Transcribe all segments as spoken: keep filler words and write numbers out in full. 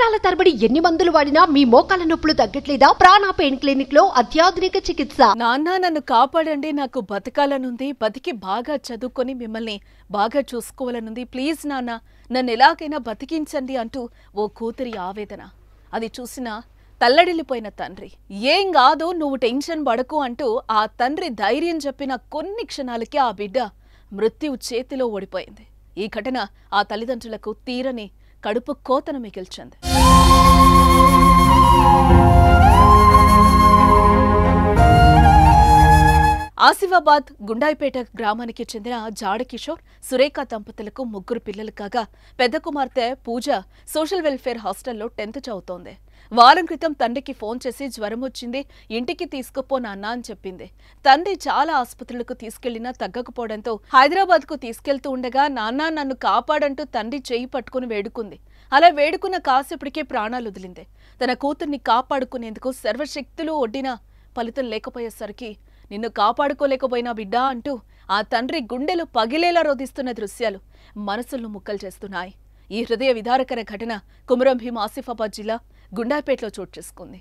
సంవత్సరాల తరబడి ఎన్ని మందులు వాడినా మీ మోకాల నొప్పులు తగ్గట్లేదా? ప్రాణ పెయిన్ క్లినిక్ లో అత్యాధునిక చికిత్స. నాన్న నన్ను కాపాడండి, నాకు బతకాలనుంది, బతికి బాగా చదువుకొని మిమ్మల్ని బాగా చూసుకోవాలనుంది, ప్లీజ్ నాన్న నన్ను ఎలాగైనా బతికించండి అంటూ ఓ కూతురి ఆవేదన. అది చూసిన తల్లడిల్లిపోయిన తండ్రి, ఏం కాదు నువ్వు టెన్షన్ పడకు అంటూ ఆ తండ్రి ధైర్యం చెప్పిన కొన్ని క్షణాలకి ఆ బిడ్డ మృత్యువు చేతిలో ఓడిపోయింది. ఈ ఘటన ఆ తల్లిదండ్రులకు తీరని కడుపు కోతను మిగిల్చింది. ఆసిఫాబాద్ గుండాయిపేట గ్రామానికి చెందిన జాడ కిషోర్, సురేఖ దంపతులకు ముగ్గురు పిల్లలు కాగా పెద్ద కుమార్తె పూజ సోషల్ వెల్ఫేర్ హాస్టల్లో టెన్త్ చదువుతోంది. వారం క్రితం తండ్రికి ఫోన్ చేసి జ్వరం వచ్చింది, ఇంటికి తీసుకుపో నాన్న అని చెప్పింది. తండ్రి చాలా ఆసుపత్రులకు తీసుకెళ్లినా తగ్గకపోవడంతో హైదరాబాద్ కు తీసుకెళ్తూ ఉండగా నాన్న నన్ను కాపాడంటూ తండ్రి చేయి పట్టుకుని వేడుకుంది. అలా వేడుకున్న కాసేపటికే ప్రాణాలు వదిలింది. తన కూతుర్ని కాపాడుకునేందుకు సర్వశక్తులు ఒడ్డినా ఫలితం లేకపోయేసరికి నిన్ను కాపాడుకోలేకపోయినా బిడ్డా అంటూ ఆ తండ్రి గుండెలు పగిలేలా రోధిస్తున్న దృశ్యాలు మనసులను ముక్కలు చేస్తున్నాయి. ఈ హృదయ విదారకర ఘటన కుమరం భీం ఆసిఫాబాద్ జిల్లా గుండాయిపేటలో చోటు చేసుకుంది.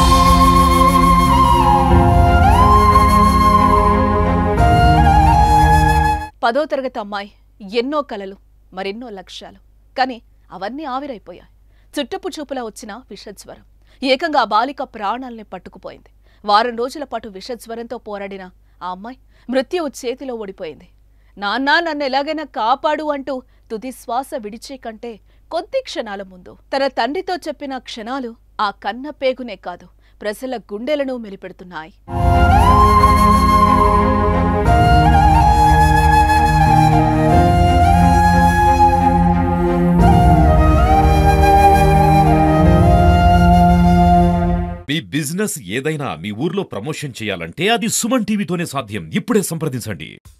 పదో తరగతి అమ్మాయి, ఎన్నో కలలు, మరెన్నో లక్ష్యాలు, కానీ అవన్నీ ఆవిరైపోయాయి. చుట్టపు చూపులా వచ్చిన విషజ్వరం ఏకంగా ఆ బాలిక ప్రాణాల్ని పట్టుకుపోయింది. వారం రోజుల పాటు విషజ్వరంతో పోరాడిన ఆ అమ్మాయి మృత్యువు చేతిలో ఓడిపోయింది. నాన్న నన్ను ఎలాగైనా కాపాడు అంటూ తుది శ్వాస విడిచే కంటే కొద్ది క్షణాల ముందు తన తండ్రితో చెప్పిన క్షణాలు ఆ కన్న పేగునే కాదు, ప్రజల గుండెలను మెలిపెడుతున్నాయి. మీ బిజినెస్ ఏదైనా మీ ఊర్లో ప్రమోషన్ చేయాలంటే అది సుమన్ టీవీతోనే సాధ్యం. ఇప్పుడే సంప్రదించండి.